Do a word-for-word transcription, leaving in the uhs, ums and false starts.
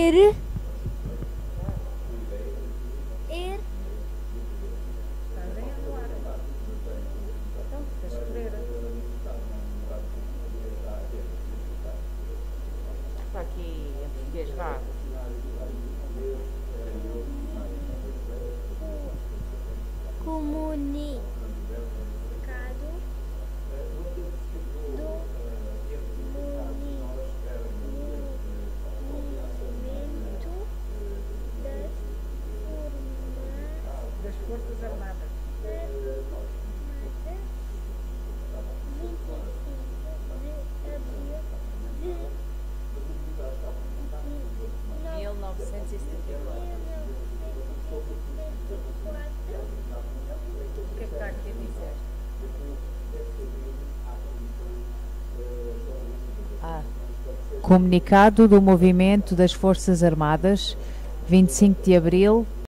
Er. Er. Estás em anuar. Então, tens que ler. Está aqui em português, vá. Comunicado do movimento das Das Forças Armadas. mil novecentos e setenta e quatro. O que é que está aqui a dizer? Ah. Comunicado do Movimento das Forças Armadas, vinte e cinco de abril